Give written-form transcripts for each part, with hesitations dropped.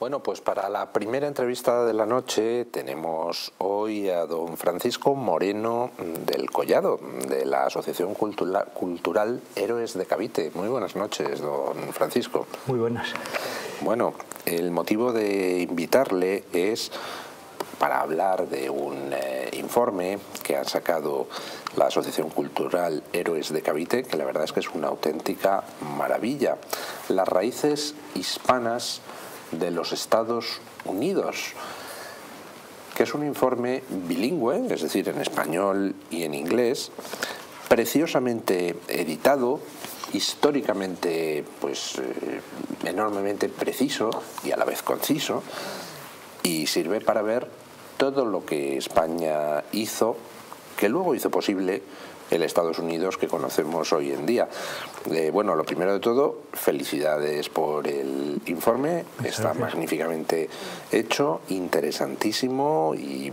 Bueno, pues para la primera entrevista de la noche tenemos hoy a don Francisco Moreno del Collado, de la Asociación Cultural Héroes de Cavite. Muy buenas noches, don Francisco. Muy buenas. Bueno, el motivo de invitarle es para hablar de un informe que ha sacado la Asociación Cultural Héroes de Cavite, que la verdad es que es una auténtica maravilla. Las raíces hispanas de los Estados Unidos, que es un informe bilingüe, es decir, en español y en inglés, preciosamente editado, históricamente pues enormemente preciso y a la vez conciso, y sirve para ver todo lo que España hizo, que luego hizo posible el Estados Unidos que conocemos hoy en día. Bueno, lo primero de todo, felicidades por el informe. Está magníficamente hecho, interesantísimo y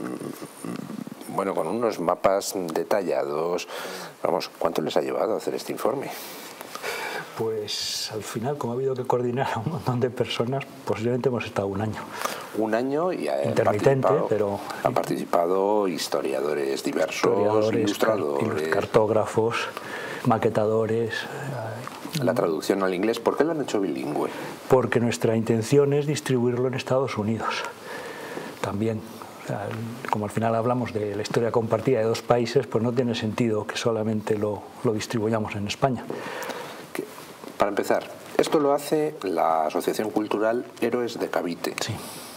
bueno, con unos mapas detallados. Vamos, ¿cuánto les ha llevado a hacer este informe? Pues al final, como ha habido que coordinar a un montón de personas, posiblemente hemos estado un año. Un año y intermitente, pero han participado historiadores diversos, ilustradores, cartógrafos, maquetadores. La traducción al inglés, ¿por qué lo han hecho bilingüe? Porque nuestra intención es distribuirlo en Estados Unidos también. O sea, como al final hablamos de la historia compartida de dos países, pues no tiene sentido que solamente lo distribuyamos en España. Para empezar, esto lo hace la Asociación Cultural Héroes de Cavite. Sí.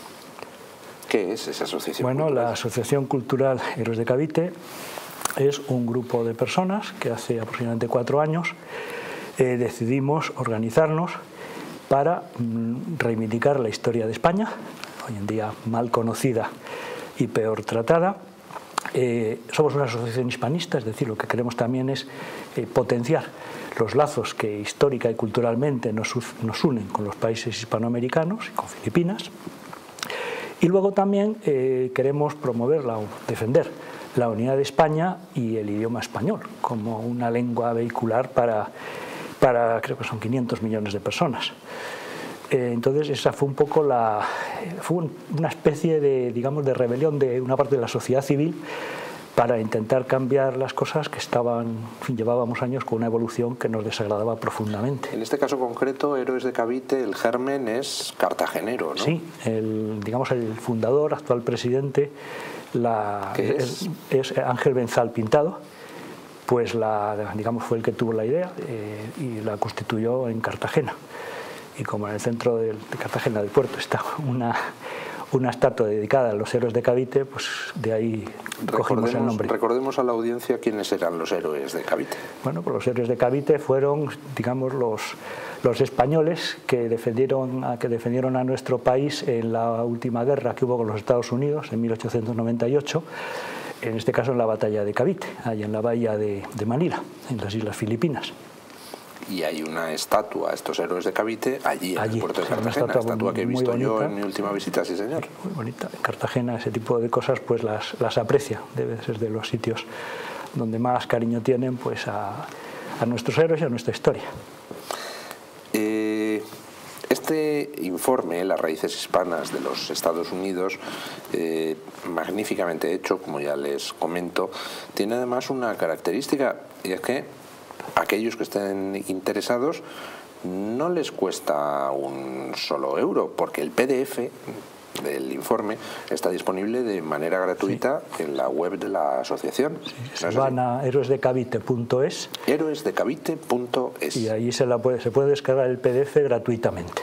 ¿Qué es esa asociación? Bueno, cultural? La Asociación Cultural Héroes de Cavite es un grupo de personas que hace aproximadamente 4 años decidimos organizarnos para reivindicar la historia de España, hoy en día mal conocida y peor tratada. Somos una asociación hispanista, es decir, lo que queremos también es potenciar los lazos que histórica y culturalmente nos unen con los países hispanoamericanos y con Filipinas. Y luego también queremos promover, defender la unidad de España y el idioma español como una lengua vehicular para creo que son 500 millones de personas. Entonces esa fue un poco una especie de, digamos, de rebelión de una parte de la sociedad civil para intentar cambiar las cosas que estaban, en fin, llevábamos años con una evolución que nos desagradaba profundamente. En este caso concreto, Héroes de Cavite, el germen es cartagenero, ¿no? Sí, digamos el fundador, actual presidente, es Ángel Benzal Pintado, pues digamos fue el que tuvo la idea y la constituyó en Cartagena. Y como en el centro de Cartagena del puerto está una estatua dedicada a los héroes de Cavite, pues de ahí cogimos el nombre. Recordemos a la audiencia quiénes eran los héroes de Cavite. Bueno, pues los héroes de Cavite fueron, digamos, los españoles que defendieron a nuestro país en la última guerra que hubo con los Estados Unidos en 1898, en este caso en la batalla de Cavite, ahí en la bahía de Manila, en las Islas Filipinas. Y hay una estatua a estos héroes de Cavite allí en el puerto de Cartagena, una estatua que he visto yo en mi última visita, sí señor. Muy bonita. En Cartagena ese tipo de cosas pues las aprecia, debe ser de los sitios donde más cariño tienen pues a nuestros héroes y a nuestra historia. Este informe, Las raíces hispanas de los Estados Unidos, magníficamente hecho, como ya les comento, tiene además una característica, y es que aquellos que estén interesados no les cuesta un solo euro, porque el PDF del informe está disponible de manera gratuita en la web de la asociación. Sí, van a héroesdecavite.es. Héroesdecavite.es. Y ahí se puede descargar el PDF gratuitamente.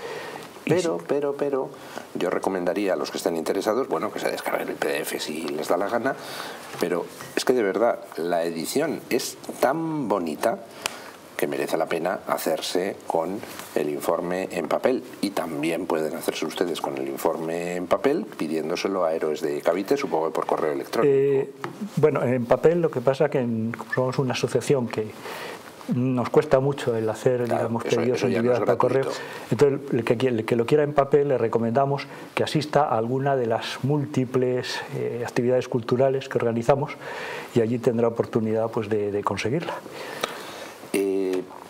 Pero yo recomendaría a los que estén interesados, bueno, que se descarguen el PDF si les da la gana, pero es que de verdad la edición es tan bonita que merece la pena hacerse con el informe en papel, y también pueden hacerse ustedes con el informe en papel pidiéndoselo a Héroes de Cavite, supongo que por correo electrónico. Bueno, en papel lo que pasa es que somos una asociación que nos cuesta mucho el hacer, digamos, pedidos individuales para correo. Entonces, el que lo quiera en papel, le recomendamos que asista a alguna de las múltiples actividades culturales que organizamos, y allí tendrá oportunidad pues de conseguirla.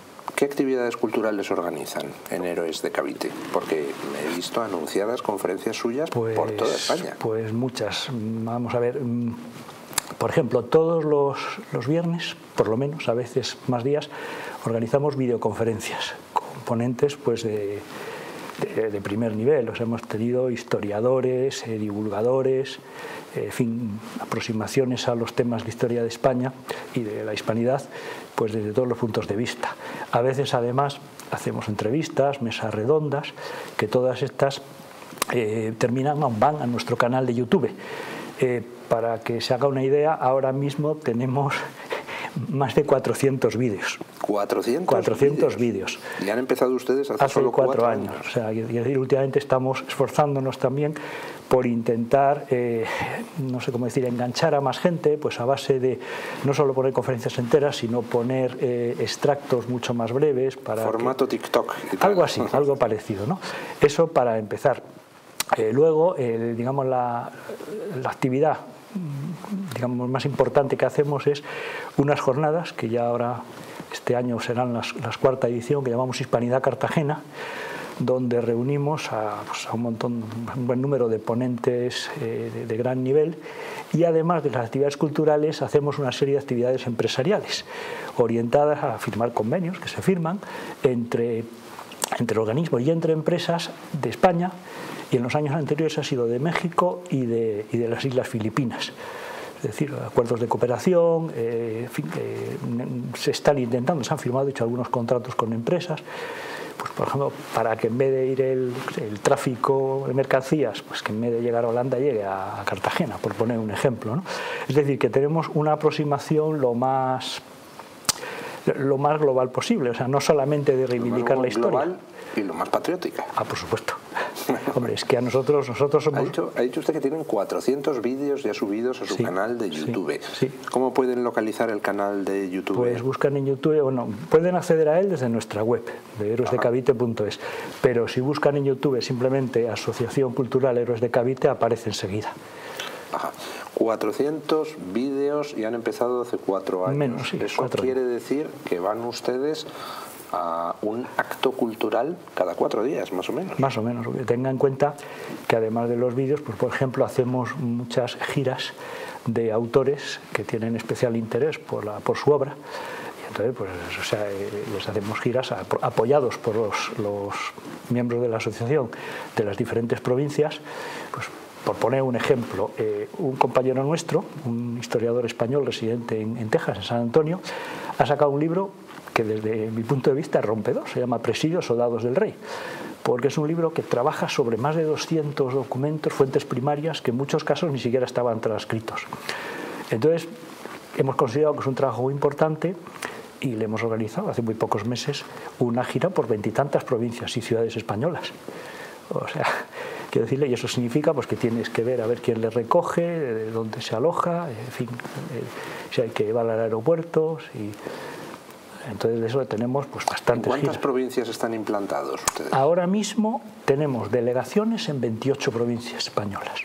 ¿Qué actividades culturales organizan en Héroes de Cavite? Porque me he visto anunciadas conferencias suyas por toda España. Pues muchas. Vamos a ver. Por ejemplo, todos los viernes, por lo menos, a veces más días, organizamos videoconferencias con ponentes pues, de primer nivel. O sea, hemos tenido historiadores, divulgadores, en fin, aproximaciones a los temas de historia de España y de la hispanidad, pues desde todos los puntos de vista. A veces, además, hacemos entrevistas, mesas redondas, que todas estas van a nuestro canal de YouTube. Para que se haga una idea, ahora mismo tenemos más de 400 vídeos. 400 vídeos. ¿Y han empezado ustedes hace solo 4 años? O sea, últimamente estamos esforzándonos también por intentar, no sé cómo decir, enganchar a más gente, pues a base de no solo poner conferencias enteras, sino poner extractos mucho más breves. Formato TikTok. Algo así, algo parecido, ¿no? Eso para empezar. Luego, digamos, la actividad digamos, más importante que hacemos es unas jornadas que ya ahora este año serán las 4ª edición, que llamamos Hispanidad Cartagena, donde reunimos a un buen número de ponentes de gran nivel, y además de las actividades culturales hacemos una serie de actividades empresariales orientadas a firmar convenios que se firman entre organismos y entre empresas de España, y en los años anteriores ha sido de México y de las Islas Filipinas. Es decir, acuerdos de cooperación, se están intentando, se han firmado, de hecho, algunos contratos con empresas, pues por ejemplo, para que en vez de ir el tráfico de mercancías, pues que en vez de llegar a Holanda llegue a Cartagena, por poner un ejemplo, ¿no? Es decir, que tenemos una aproximación lo más global posible, o sea, no solamente de reivindicar la historia. Global y lo más patriótica. Ah, por supuesto. Hombre, es que a nosotros somos... Ha dicho usted que tienen 400 vídeos ya subidos a su canal de YouTube. Sí. ¿Cómo pueden localizar el canal de YouTube? Pues buscan en YouTube, bueno, pueden acceder a él desde nuestra web, de héroesdecavite.es, pero si buscan en YouTube simplemente Asociación Cultural Héroes de Cavite, aparece enseguida. Ajá. 400 vídeos y han empezado hace 4 años. Menos, sí, Eso quiere decir que van ustedes a un acto cultural cada 4 días, más o menos. Más o menos. Tenga en cuenta que además de los vídeos, pues por ejemplo, hacemos muchas giras de autores que tienen especial interés por su obra. Y entonces, pues, o sea, les hacemos giras apoyados por los miembros de la asociación de las diferentes provincias. Pues, por poner un ejemplo, un compañero nuestro, un historiador español residente en Texas, en San Antonio, ha sacado un libro que desde mi punto de vista es rompedor, se llama Presidios, Soldados del Rey, porque es un libro que trabaja sobre más de 200 documentos, fuentes primarias, que en muchos casos ni siquiera estaban transcritos. Entonces, hemos considerado que es un trabajo muy importante y le hemos organizado hace muy pocos meses una gira por 20 y tantas provincias y ciudades españolas. O sea, quiero decirle, y eso significa pues que tienes que ver a ver quién le recoge, de dónde se aloja, en fin, si hay que llevar al aeropuerto, y entonces de eso tenemos pues bastantes giras. ¿Cuántas provincias están implantados ustedes? Ahora mismo tenemos delegaciones en 28 provincias españolas.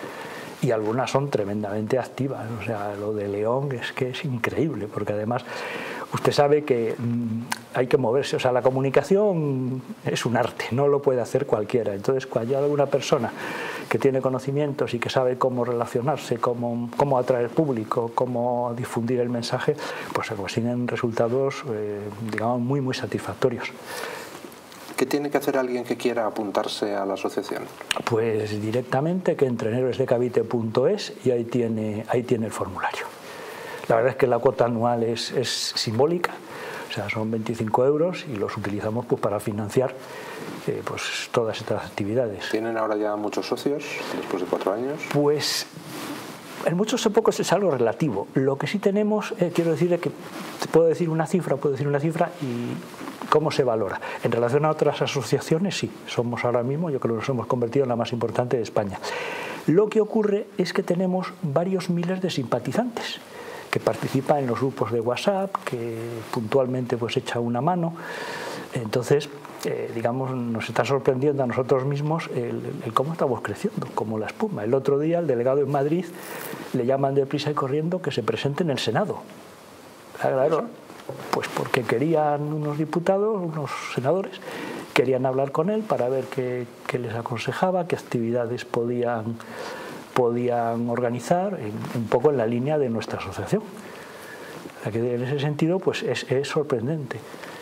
Y algunas son tremendamente activas. O sea, lo de León es que es increíble, porque además usted sabe que hay que moverse. O sea, la comunicación es un arte, no lo puede hacer cualquiera. Entonces, cuando hay alguna persona que tiene conocimientos y que sabe cómo relacionarse, cómo atraer público, cómo difundir el mensaje, pues se consiguen resultados, digamos, muy, muy satisfactorios. ¿Qué tiene que hacer alguien que quiera apuntarse a la asociación? Pues directamente que entre en héroesdecavite.es y ahí tiene el formulario. La verdad es que la cuota anual es simbólica, o sea, son 25 euros y los utilizamos pues para financiar pues todas estas actividades. ¿Tienen ahora ya muchos socios después de 4 años? Pues en muchos o pocos es algo relativo. Lo que sí tenemos, quiero decirle que puedo decir una cifra y ¿cómo se valora? En relación a otras asociaciones, sí, somos ahora mismo, yo creo que nos hemos convertido en la más importante de España. Lo que ocurre es que tenemos varios miles de simpatizantes que participan en los grupos de WhatsApp, que puntualmente pues echa una mano. Entonces, digamos, nos está sorprendiendo a nosotros mismos el cómo estamos creciendo, como la espuma. El otro día el delegado en Madrid le llaman deprisa y corriendo que se presente en el Senado. Claro, Pues porque querían unos diputados, unos senadores, querían hablar con él para ver qué les aconsejaba, qué actividades podían organizar, un poco en la línea de nuestra asociación. O sea que en ese sentido pues es sorprendente.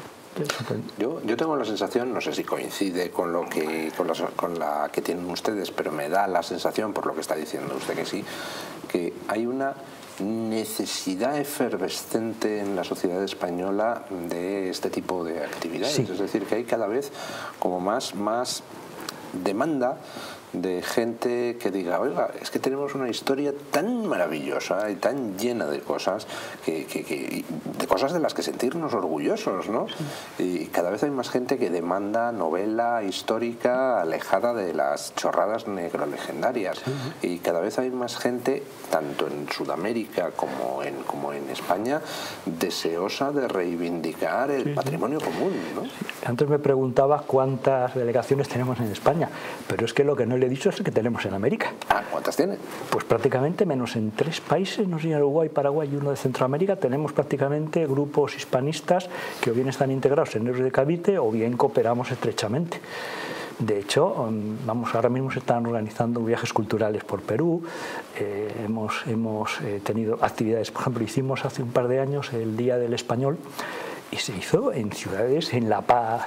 Yo tengo la sensación, no sé si coincide con la que tienen ustedes, pero me da la sensación, por lo que está diciendo usted que sí, que hay una necesidad efervescente en la sociedad española de este tipo de actividades. Sí. Es decir, que hay cada vez como más demanda de gente que diga, oiga, es que tenemos una historia tan maravillosa y tan llena de cosas, de cosas de las que sentirnos orgullosos, ¿no? Sí. Y cada vez hay más gente que demanda novela histórica alejada de las chorradas necrolegendarias. Sí. Y cada vez hay más gente, tanto en Sudamérica como en España, deseosa de reivindicar el patrimonio común, ¿no? Sí. Antes me preguntabas cuántas delegaciones tenemos en España, pero es que lo que no le he dicho es el que tenemos en América. ¿Cuántas tiene? Pues prácticamente menos en 3 países, no sé, Uruguay, Paraguay y uno de Centroamérica, tenemos prácticamente grupos hispanistas que o bien están integrados en Héroes de Cavite o bien cooperamos estrechamente. De hecho, ahora mismo se están organizando viajes culturales por Perú, hemos tenido actividades, por ejemplo, hicimos hace un par de años el Día del Español, y se hizo en ciudades, en La Paz,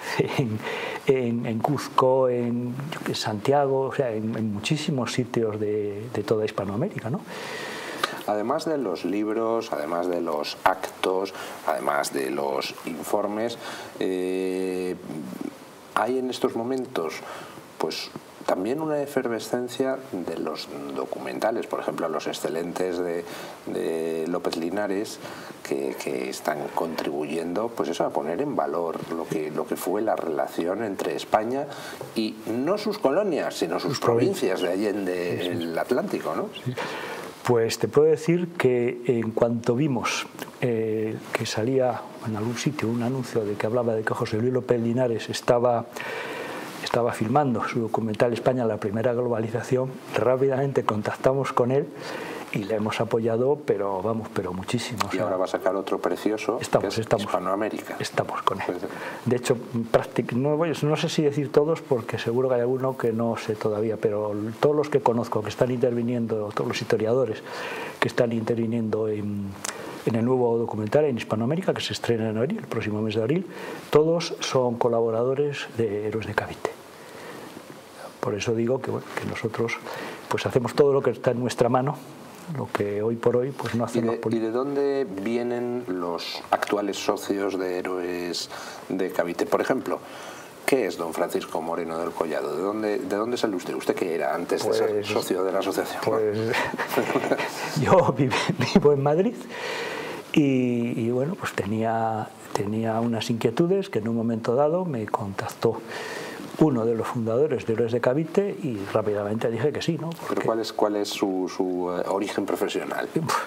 en Cuzco, en Santiago, o sea, en muchísimos sitios de toda Hispanoamérica, ¿no? Además de los libros, además de los actos, además de los informes, hay en estos momentos, pues, también una efervescencia de los documentales, por ejemplo, los excelentes de López Linares, que están contribuyendo, pues eso, a poner en valor lo que fue la relación entre España y no sus colonias, sino sus provincias de allende el Atlántico, ¿no? Sí. Pues te puedo decir que en cuanto vimos que salía en algún sitio un anuncio de que hablaba de que José Luis López Linares estaba filmando su documental España, la primera globalización, rápidamente contactamos con él y le hemos apoyado, pero muchísimo. Y ahora va a sacar otro precioso, que es Hispanoamérica. Estamos con él. De hecho, no sé si decir todos, porque seguro que hay alguno que no sé todavía, pero todos los que conozco que están interviniendo, todos los historiadores que están interviniendo en el nuevo documental en Hispanoamérica, que se estrena en abril, el próximo mes de abril, todos son colaboradores de Héroes de Cavite. Por eso digo que nosotros pues hacemos todo lo que está en nuestra mano, lo que hoy por hoy pues no hacemos. ¿Y de dónde vienen los actuales socios de Héroes de Cavite? Por ejemplo, ¿qué es don Francisco Moreno del Collado? ¿De dónde sale usted? ¿Usted qué era antes de ser socio de la asociación? Pues yo vivo en Madrid y bueno, pues tenía unas inquietudes que en un momento dado me contactó uno de los fundadores de Héroes de Cavite y rápidamente dije que sí, ¿no? Porque... ¿Pero cuál es su origen profesional?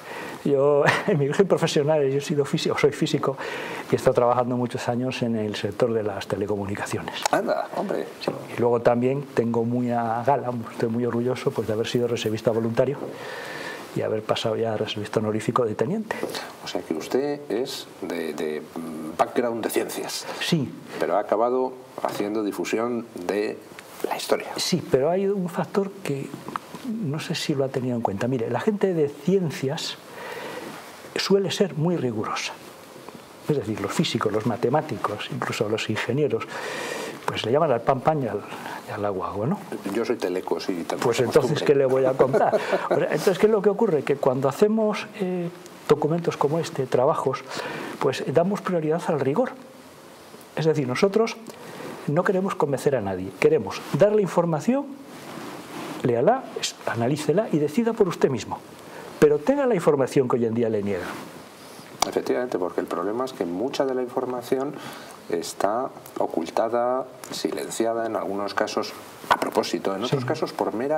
En mi origen profesional soy físico y he estado trabajando muchos años en el sector de las telecomunicaciones. Anda, hombre. Sí. Y luego también tengo muy a gala, estoy muy orgulloso pues, de haber sido reservista voluntario y haber pasado ya a reservista honorífico de teniente. O sea que usted es de background de ciencias. Sí. Pero ha acabado haciendo difusión de la historia. Sí, pero hay un factor que no sé si lo ha tenido en cuenta. Mire, la gente de ciencias suele ser muy rigurosa. Es decir, los físicos, los matemáticos, incluso los ingenieros, pues le llaman al pan pan y al agua agua, ¿no? Yo soy teleco, sí. Pues entonces, ¿qué le voy a contar? Entonces, ¿qué es lo que ocurre? Que cuando hacemos documentos como este, trabajos, pues damos prioridad al rigor. Es decir, nosotros no queremos convencer a nadie, queremos darle información, léala, analícela y decida por usted mismo. Pero tenga la información que hoy en día le niegan. Efectivamente, porque el problema es que mucha de la información está ocultada, silenciada, en algunos casos a propósito, en otros casos por mera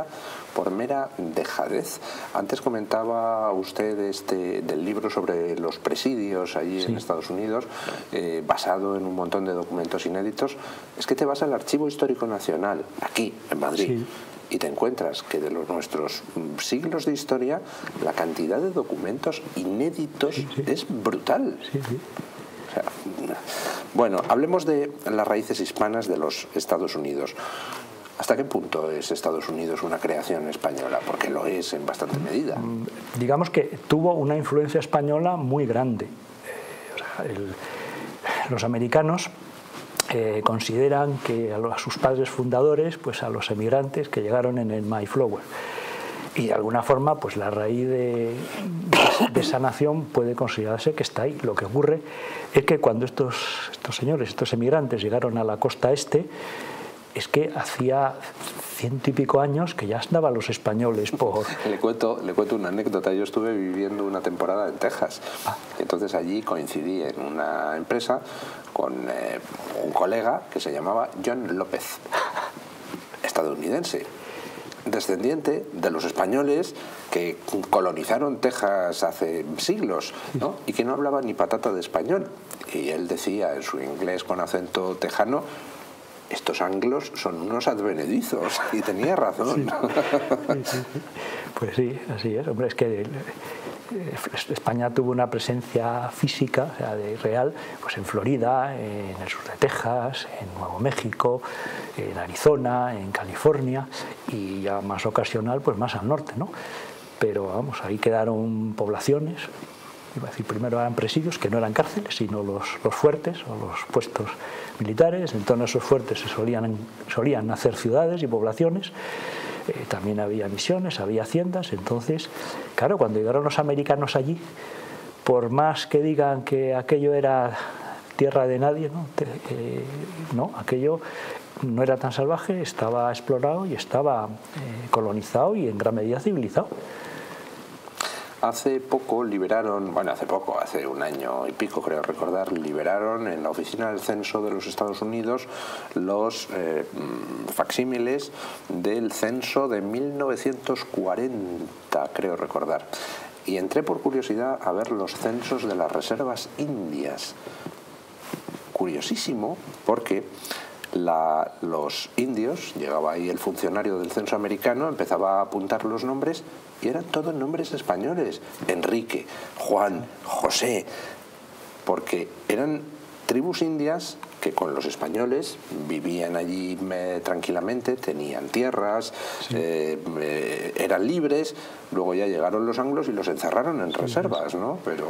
dejadez. Antes comentaba usted del libro sobre los presidios allí en Estados Unidos, basado en un montón de documentos inéditos. Es que te vas al Archivo Histórico Nacional, aquí, en Madrid, y te encuentras que de nuestros siglos de historia la cantidad de documentos inéditos es brutal. Bueno, hablemos de las raíces hispanas de los Estados Unidos. ¿Hasta qué punto es Estados Unidos una creación española? Porque lo es en bastante medida. Digamos que tuvo una influencia española muy grande. Los americanos consideran que a sus padres fundadores, pues a los emigrantes que llegaron en el Mayflower. Y de alguna forma, pues la raíz de esa nación puede considerarse que está ahí. Lo que ocurre es que cuando estos señores, estos emigrantes llegaron a la costa este, es que hacía 100 y pico años que ya andaban los españoles por... Le cuento una anécdota. Yo estuve viviendo una temporada en Texas. Entonces allí coincidí en una empresa con un colega que se llamaba John López, estadounidense, descendiente de los españoles que colonizaron Texas hace siglos, ¿no? Y que no hablaba ni patata de español. Y él decía en su inglés con acento tejano: estos anglos son unos advenedizos, y tenía razón. Sí. Pues sí, así es. Hombre, es que España tuvo una presencia física, o sea, real, pues en Florida, en el sur de Texas, en Nuevo México, en Arizona, en California, y ya más ocasional, pues más al norte, ¿no? Pero vamos, ahí quedaron poblaciones. Iba a decir, primero eran presidios, que no eran cárceles, sino los fuertes o los puestos militares. En torno a esos fuertes se solían hacer ciudades y poblaciones. También había misiones, había haciendas. Entonces, claro, cuando llegaron los americanos allí, por más que digan que aquello era tierra de nadie, no, aquello no era tan salvaje, estaba explorado y estaba colonizado y en gran medida civilizado. Hace poco liberaron, hace un año y pico creo recordar, liberaron en la Oficina del Censo de los Estados Unidos los facsímiles del censo de 1940, creo recordar. Y entré por curiosidad a ver los censos de las reservas indias. Curiosísimo, porque los indios, llegaba ahí el funcionario del censo americano, empezaba a apuntar los nombres y eran todos nombres españoles: Enrique, Juan, José, porque eran tribus indias que con los españoles vivían allí tranquilamente, tenían tierras, eran libres. Luego ya llegaron los anglos y los encerraron en reservas, ¿no? Pero...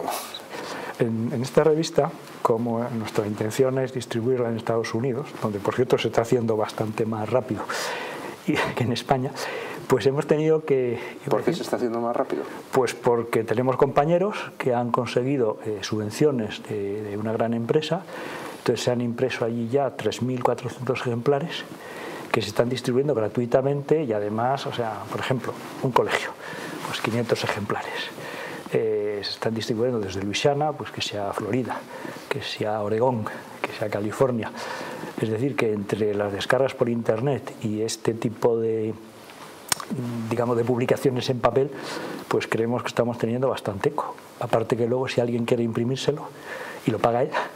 En esta revista, como nuestra intención es distribuirla en Estados Unidos, donde por cierto se está haciendo bastante más rápido que en España, pues hemos tenido que... ¿Por qué se está haciendo más rápido? Pues porque tenemos compañeros que han conseguido subvenciones de una gran empresa. Entonces se han impreso allí ya 3.400 ejemplares que se están distribuyendo gratuitamente, y además, o sea, por ejemplo, un colegio, pues 500 ejemplares. Se están distribuyendo desde Luisiana, pues que sea Florida, que sea Oregón, que sea California. Es decir, que entre las descargas por internet y este tipo de, digamos, de publicaciones en papel, pues creemos que estamos teniendo bastante eco. Aparte que luego, si alguien quiere imprimírselo y lo paga ella,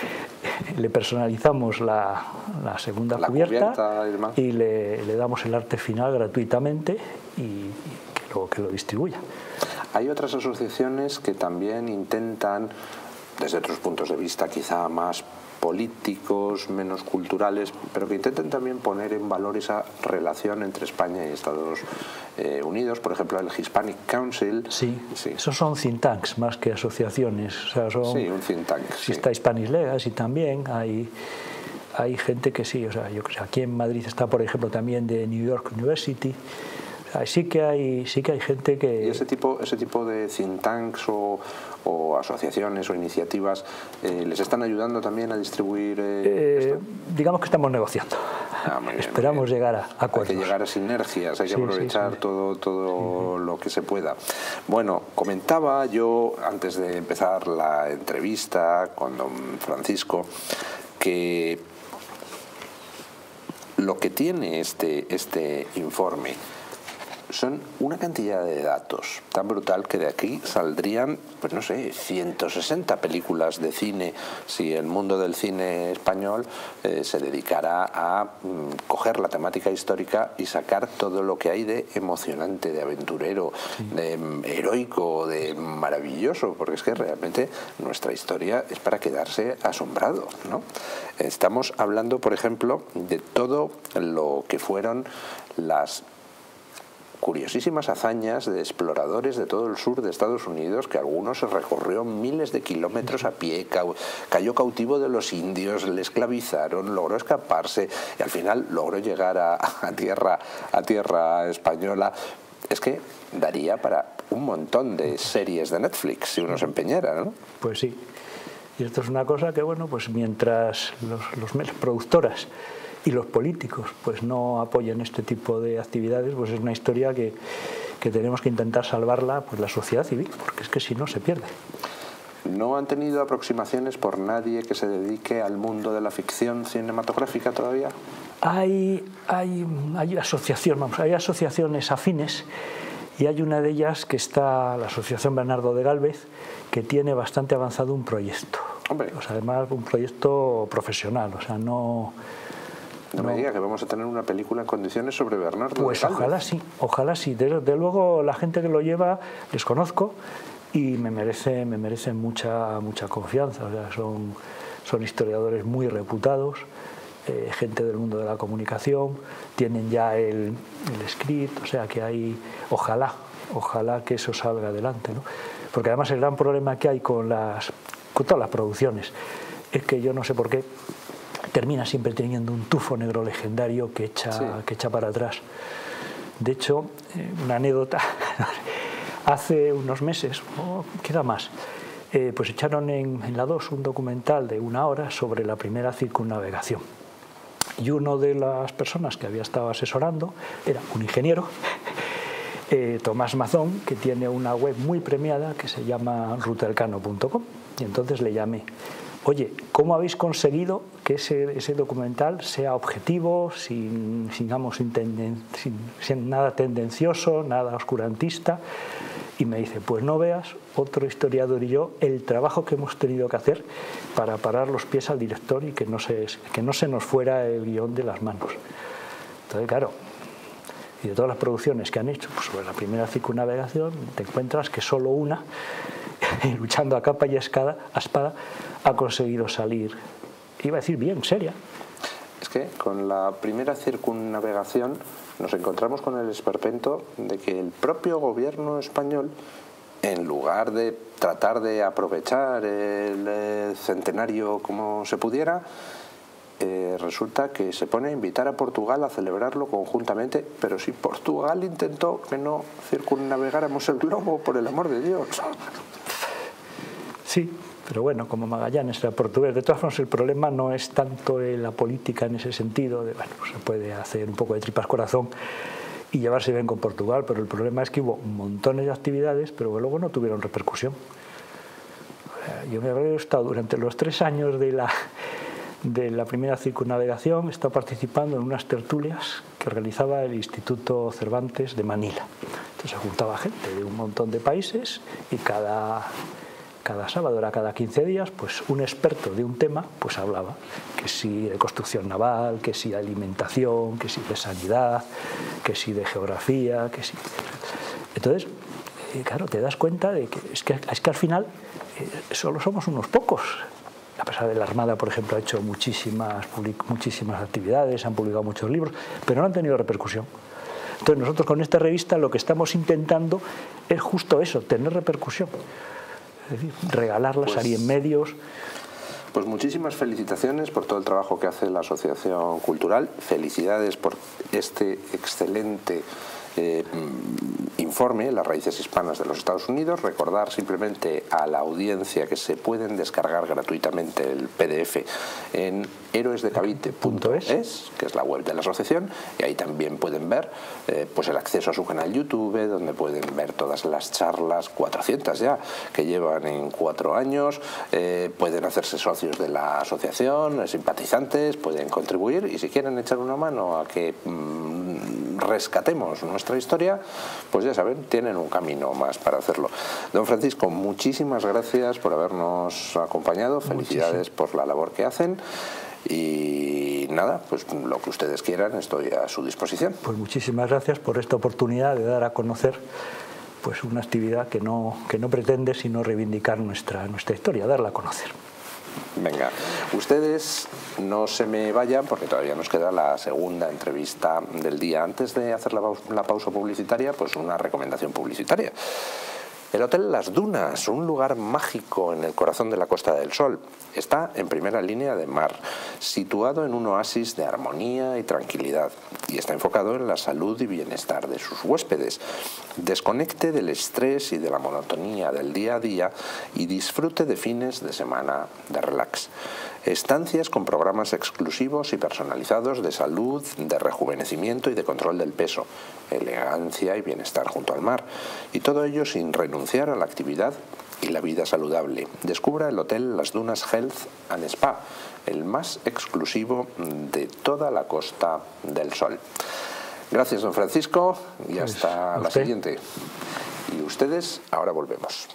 le personalizamos la segunda cubierta y le damos el arte final gratuitamente, y que lo distribuya. Hay otras asociaciones que también intentan, desde otros puntos de vista quizá más políticos, menos culturales, pero que intentan también poner en valor esa relación entre España y Estados Unidos. Por ejemplo, el Hispanic Council. Sí, esos son think tanks más que asociaciones. O sea, sí, un think tank. Sí. Está Hispanic Legacy también, hay gente que sí. O sea, yo creo que aquí en Madrid está, por ejemplo, también de New York University. Sí que hay gente que... ¿Y ese tipo de think tanks o asociaciones o iniciativas les están ayudando también a distribuir esto? Digamos que estamos negociando. Esperamos llegar a acuerdos. Hay que llegar a sinergias, hay que aprovechar todo lo que se pueda. Bueno, comentaba yo antes de empezar la entrevista con don Francisco que lo que tiene este informe son una cantidad de datos tan brutal que de aquí saldrían, pues no sé, 160 películas de cine si el mundo del cine español se dedicara a coger la temática histórica y sacar todo lo que hay de emocionante, de aventurero, de heroico, de maravilloso, porque es que realmente nuestra historia es para quedarse asombrado, ¿no? Estamos hablando, por ejemplo, de todo lo que fueron las curiosísimas hazañas de exploradores de todo el sur de Estados Unidos, que algunos se recorrió miles de kilómetros a pie, cayó cautivo de los indios, le esclavizaron, logró escaparse y al final logró llegar a tierra española. Es que daría para un montón de series de Netflix si uno se empeñara, ¿no? Pues sí. Y esto es una cosa que, bueno, pues mientras las productoras y los políticos pues no apoyen este tipo de actividades, pues es una historia que tenemos que intentar salvarla, pues la sociedad civil, porque es que si no se pierde. ¿No han tenido aproximaciones por nadie que se dedique al mundo de la ficción cinematográfica todavía? Hay asociaciones afines, y hay una de ellas que está, la Asociación Bernardo de Gálvez, que tiene bastante avanzado un proyecto. Hombre. O sea, además un proyecto profesional, o sea, no me diga que vamos a tener una película en condiciones sobre Bernardo de Gálvez. Pues ojalá sí. De luego la gente que lo lleva les conozco y me merecen mucha confianza. O sea, son historiadores muy reputados, gente del mundo de la comunicación, tienen ya el script, o sea que hay, ojalá que eso salga adelante, ¿no? Porque además el gran problema que hay con todas las producciones es que yo no sé por qué termina siempre teniendo un tufo negro legendario que echa para atrás. De hecho, una anécdota, hace unos meses, queda más, pues echaron en la 2 un documental de 1 hora sobre la primera circunnavegación. Y una de las personas que había estado asesorando era un ingeniero, Tomás Mazón, que tiene una web muy premiada que se llama rutelcano.com. Y entonces le llamé: oye, ¿cómo habéis conseguido que ese documental sea objetivo, sin nada tendencioso, nada oscurantista? Y me dice: pues no veas, otro historiador y yo, el trabajo que hemos tenido que hacer para parar los pies al director y que no se nos fuera el guión de las manos. Entonces, claro, y de todas las producciones que han hecho, pues sobre la primera circunnavegación, te encuentras que solo una, luchando a capa y espada, ha conseguido salir, iba a decir bien, seria. Es que con la primera circunnavegación nos encontramos con el esperpento de que el propio gobierno español, en lugar de tratar de aprovechar el centenario como se pudiera, resulta que se pone a invitar a Portugal a celebrarlo conjuntamente, pero si Portugal intentó que no circunnavegáramos el globo, por el amor de Dios. Sí, pero bueno, como Magallanes era portugués. De todas formas, el problema no es tanto la política en ese sentido, de, bueno, pues se puede hacer un poco de tripas corazón y llevarse bien con Portugal, pero el problema es que hubo montones de actividades, pero que luego no tuvieron repercusión. Yo me he estado durante los 3 años de la primera circunnavegación, he estado participando en unas tertulias que realizaba el Instituto Cervantes de Manila. Entonces se juntaba gente de un montón de países y cada sábado, era cada 15 días, pues un experto de un tema pues hablaba, que si de construcción naval, que si de alimentación, que si de sanidad, que si de geografía, que si... Entonces, claro, te das cuenta de que es que al final solo somos unos pocos. A pesar de la Armada, por ejemplo, ha hecho muchísimas actividades, han publicado muchos libros, pero no han tenido repercusión. Entonces nosotros con esta revista lo que estamos intentando es justo eso, tener repercusión. Es decir, regalarlas, salir en medios. Pues muchísimas felicitaciones por todo el trabajo que hace la Asociación Cultural. Felicidades por este excelente informe, Las raíces hispanas de los Estados Unidos. Recordar simplemente a la audiencia que se pueden descargar gratuitamente el PDF en héroesdecavite.es, que es la web de la asociación, y ahí también pueden ver pues el acceso a su canal YouTube, donde pueden ver todas las charlas, 400 ya, que llevan en 4 años, pueden hacerse socios de la asociación, simpatizantes, pueden contribuir, y si quieren echar una mano a que rescatemos nuestra historia, pues ya saben, tienen un camino más para hacerlo. Don Francisco, muchísimas gracias por habernos acompañado, felicidades por la labor que hacen. Y nada, pues lo que ustedes quieran, estoy a su disposición. Pues muchísimas gracias por esta oportunidad de dar a conocer pues una actividad que no pretende sino reivindicar nuestra historia, darla a conocer. Venga, ustedes no se me vayan porque todavía nos queda la segunda entrevista del día. Antes de hacer la pausa publicitaria, pues una recomendación publicitaria. El Hotel Las Dunas, un lugar mágico en el corazón de la Costa del Sol. Está en primera línea de mar, situado en un oasis de armonía y tranquilidad, y está enfocado en la salud y bienestar de sus huéspedes. Desconecte del estrés y de la monotonía del día a día y disfrute de fines de semana de relax. Estancias con programas exclusivos y personalizados de salud, de rejuvenecimiento y de control del peso, elegancia y bienestar junto al mar, y todo ello sin renunciar a la actividad y la vida saludable. Descubra el Hotel Las Dunas Health and Spa, el más exclusivo de toda la Costa del Sol. Gracias, don Francisco, y hasta la siguiente. Y ustedes, ahora volvemos.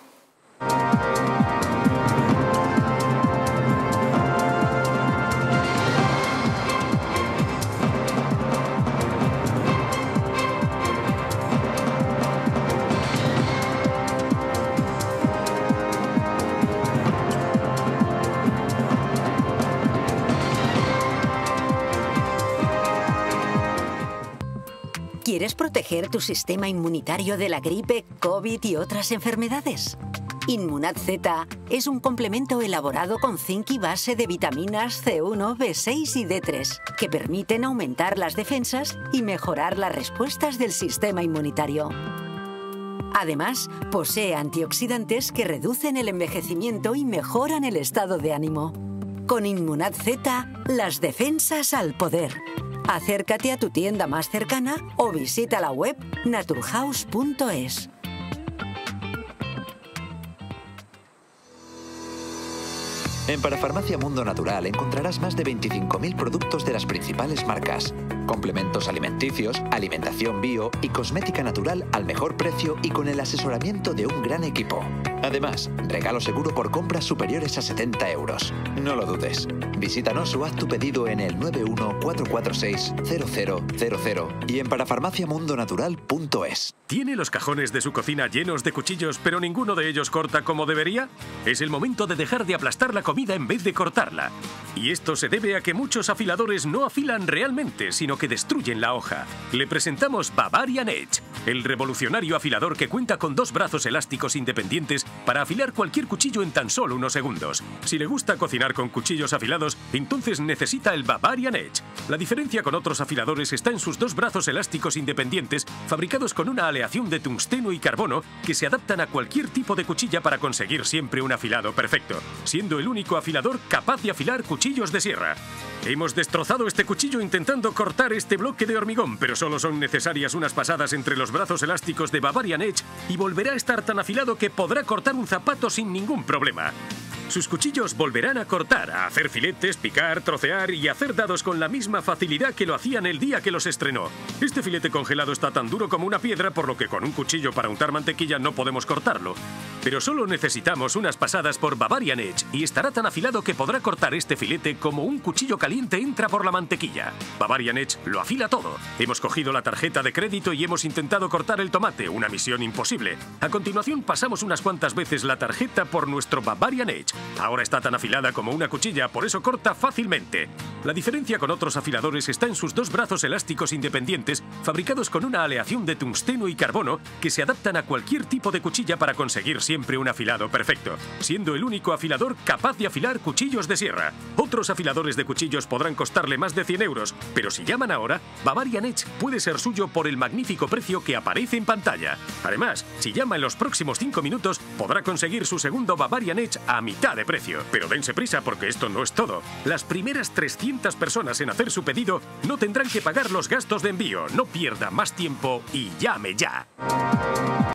¿Quieres proteger tu sistema inmunitario de la gripe, COVID y otras enfermedades? Inmunad Z es un complemento elaborado con zinc y base de vitaminas C1, B6 y D3 que permiten aumentar las defensas y mejorar las respuestas del sistema inmunitario. Además, posee antioxidantes que reducen el envejecimiento y mejoran el estado de ánimo. Con Inmunad Z, las defensas al poder. Acércate a tu tienda más cercana o visita la web naturhaus.es. En Parafarmacia Mundo Natural encontrarás más de 25.000 productos de las principales marcas. Complementos alimenticios, alimentación bio y cosmética natural al mejor precio y con el asesoramiento de un gran equipo. Además, regalo seguro por compras superiores a 70 euros. No lo dudes. Visítanos o haz tu pedido en el 914460000 y en parafarmaciamundonatural.es. ¿Tiene los cajones de su cocina llenos de cuchillos, pero ninguno de ellos corta como debería? Es el momento de dejar de aplastar la comida en vez de cortarla. Y esto se debe a que muchos afiladores no afilan realmente, sino que destruyen la hoja. Le presentamos Bavarian Edge, el revolucionario afilador que cuenta con 2 brazos elásticos independientes para afilar cualquier cuchillo en tan solo unos segundos. Si le gusta cocinar con cuchillos afilados, entonces necesita el Bavarian Edge. La diferencia con otros afiladores está en sus 2 brazos elásticos independientes, fabricados con una aleación de tungsteno y carbono que se adaptan a cualquier tipo de cuchilla para conseguir siempre un afilado perfecto, siendo el único afilador capaz de afilar cuchillos de sierra. Hemos destrozado este cuchillo intentando cortar este bloque de hormigón, pero solo son necesarias unas pasadas entre los brazos elásticos de Bavarian Edge y volverá a estar tan afilado que podrá cortar un zapato sin ningún problema. Sus cuchillos volverán a cortar, a hacer filetes, picar, trocear y hacer dados con la misma facilidad que lo hacían el día que los estrenó. Este filete congelado está tan duro como una piedra, por lo que con un cuchillo para untar mantequilla no podemos cortarlo. Pero solo necesitamos unas pasadas por Bavarian Edge y estará tan afilado que podrá cortar este filete como un cuchillo caliente entra por la mantequilla. Bavarian Edge lo afila todo. Hemos cogido la tarjeta de crédito y hemos intentado cortar el tomate, una misión imposible. A continuación pasamos unas cuantas veces la tarjeta por nuestro Bavarian Edge. Ahora está tan afilada como una cuchilla, por eso corta fácilmente. La diferencia con otros afiladores está en sus 2 brazos elásticos independientes, fabricados con una aleación de tungsteno y carbono que se adaptan a cualquier tipo de cuchilla para conseguir siempre un afilado perfecto, siendo el único afilador capaz de afilar cuchillos de sierra. Otros afiladores de cuchillos podrán costarle más de 100 euros, pero si llaman ahora, Bavarian Edge puede ser suyo por el magnífico precio que aparece en pantalla. Además, si llama en los próximos 5 minutos, podrá conseguir su segundo Bavarian Edge a mitad de precio. Pero dense prisa porque esto no es todo. Las primeras 300 personas en hacer su pedido no tendrán que pagar los gastos de envío. No pierda más tiempo y llame ya.